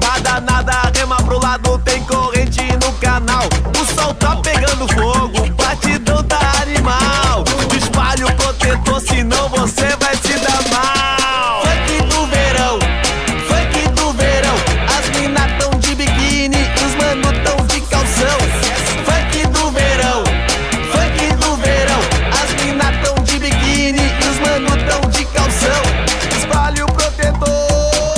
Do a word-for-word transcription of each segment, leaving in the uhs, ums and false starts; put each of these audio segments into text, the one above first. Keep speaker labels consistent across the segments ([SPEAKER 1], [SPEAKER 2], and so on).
[SPEAKER 1] Nada, nada, rema pro lado, tem corrente no canal. O sol tá pegando fogo, batidão tá animal. Espalhe o protetor, senão você vai se dar mal. Funk do verão, funk do verão. As mina tão de biquíni, os mano tão de calção. Funk do verão, funk do verão. As mina tão de biquíni, os mano tão de calção. Espalhe o protetor.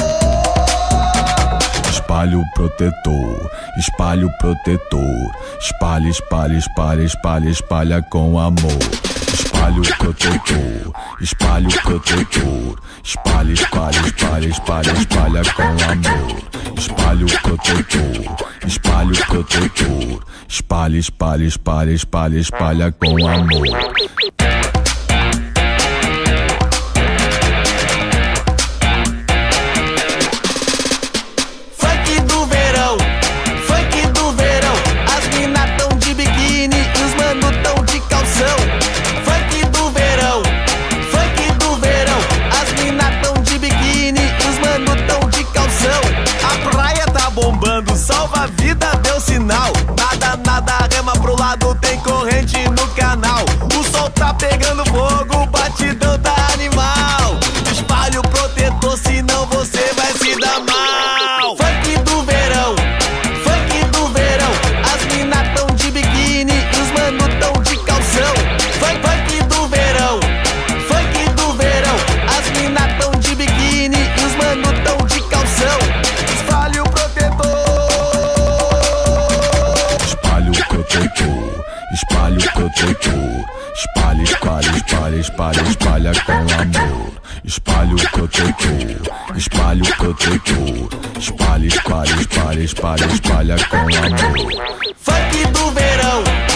[SPEAKER 2] Espalhe o protetor, espalhe o protetor. Espalhe, espalhe, espalhe, espalhe, espalha com amor. Espalhe o protetor, espalhe o protetor. Espalhe, espalhe, espalhe, espalhe, espalha com amor. Espalhe o protetor, espalhe o protetor. Espalhe, espalhe, espalhe, espalhe, espalha com amor.
[SPEAKER 1] Salva a vida, deu sinal. Nada, nada, rema pro lado, tem corrente no canal. O sol tá pegando fogo, batidão tá animal. Espalhe o protetor, senão você vai se dar mal. Funk do verão, funk do verão. As mina tão de biquíni, os mano tão de calção. Funk, funk do verão, funk do verão. As mina tão de biquíni, os mano tão de calção. Espalhe o protetor.
[SPEAKER 2] Espalhe o protetor, espalhe, espalhe, espalhe, espalhe, espalha com amor. Espalhe o protetor, espalhe o protetor. Espalhe, espalhe, espalhe, espalhe, espalha com amor.
[SPEAKER 1] Funk do verão.